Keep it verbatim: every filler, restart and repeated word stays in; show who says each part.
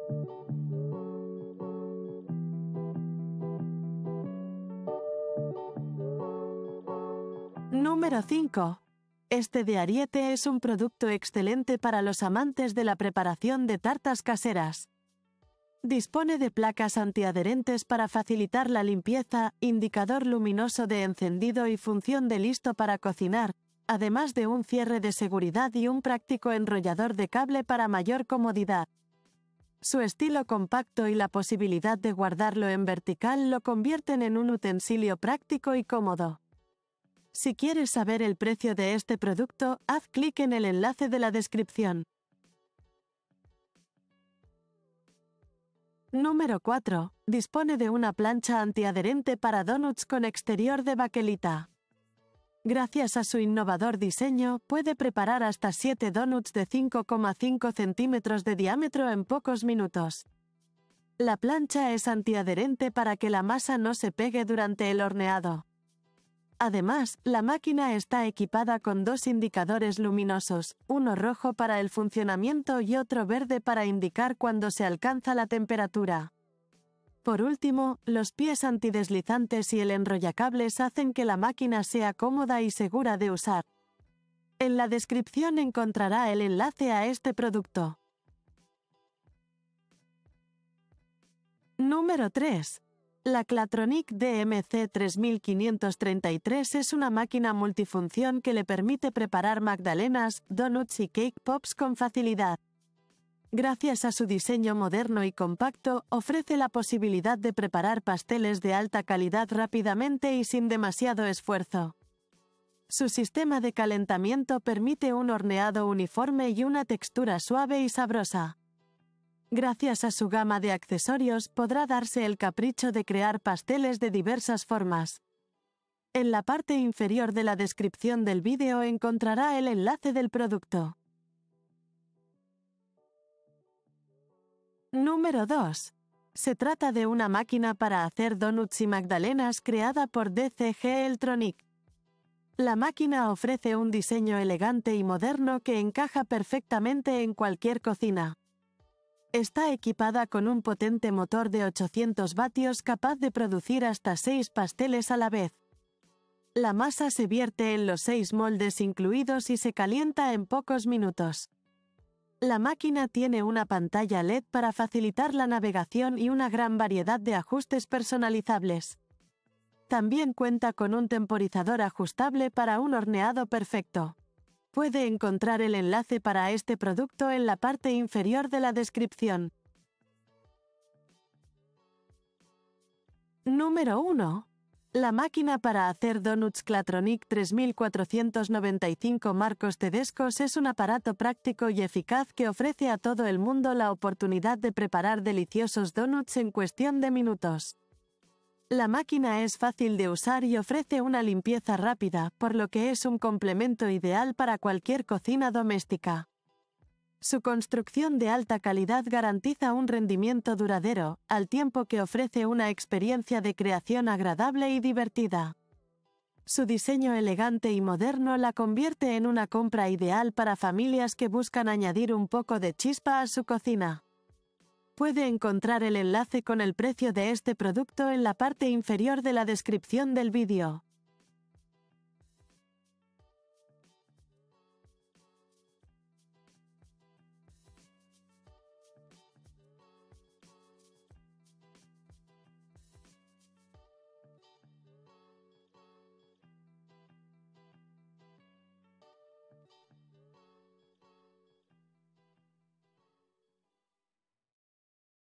Speaker 1: Número cinco. Este de Ariete es un producto excelente para los amantes de la preparación de tartas caseras. Dispone de placas antiadherentes para facilitar la limpieza, indicador luminoso de encendido y función de listo para cocinar, además de un cierre de seguridad y un práctico enrollador de cable para mayor comodidad. Su estilo compacto y la posibilidad de guardarlo en vertical lo convierten en un utensilio práctico y cómodo. Si quieres saber el precio de este producto, haz clic en el enlace de la descripción. Número cuatro. Dispone de una plancha antiadherente para donuts con exterior de baquelita. Gracias a su innovador diseño, puede preparar hasta siete donuts de cinco coma cinco centímetros de diámetro en pocos minutos. La plancha es antiadherente para que la masa no se pegue durante el horneado. Además, la máquina está equipada con dos indicadores luminosos, uno rojo para el funcionamiento y otro verde para indicar cuando se alcanza la temperatura. Por último, los pies antideslizantes y el enrollacables hacen que la máquina sea cómoda y segura de usar. En la descripción encontrará el enlace a este producto. Número tres. La Clatronic D M C tres mil quinientos treinta y tres es una máquina multifunción que le permite preparar magdalenas, donuts y cake pops con facilidad. Gracias a su diseño moderno y compacto, ofrece la posibilidad de preparar pasteles de alta calidad rápidamente y sin demasiado esfuerzo. Su sistema de calentamiento permite un horneado uniforme y una textura suave y sabrosa. Gracias a su gama de accesorios, podrá darse el capricho de crear pasteles de diversas formas. En la parte inferior de la descripción del vídeo encontrará el enlace del producto. Número dos. Se trata de una máquina para hacer donuts y magdalenas creada por D C G Electronic. La máquina ofrece un diseño elegante y moderno que encaja perfectamente en cualquier cocina. Está equipada con un potente motor de ochocientos vatios capaz de producir hasta seis pasteles a la vez. La masa se vierte en los seis moldes incluidos y se calienta en pocos minutos. La máquina tiene una pantalla L E D para facilitar la navegación y una gran variedad de ajustes personalizables. También cuenta con un temporizador ajustable para un horneado perfecto. Puede encontrar el enlace para este producto en la parte inferior de la descripción. Número uno. La máquina para hacer donuts Clatronic tres mil cuatrocientos noventa y cinco Marcos Tedescos es un aparato práctico y eficaz que ofrece a todo el mundo la oportunidad de preparar deliciosos donuts en cuestión de minutos. La máquina es fácil de usar y ofrece una limpieza rápida, por lo que es un complemento ideal para cualquier cocina doméstica. Su construcción de alta calidad garantiza un rendimiento duradero, al tiempo que ofrece una experiencia de creación agradable y divertida. Su diseño elegante y moderno la convierte en una compra ideal para familias que buscan añadir un poco de chispa a su cocina. Puede encontrar el enlace con el precio de este producto en la parte inferior de la descripción del vídeo.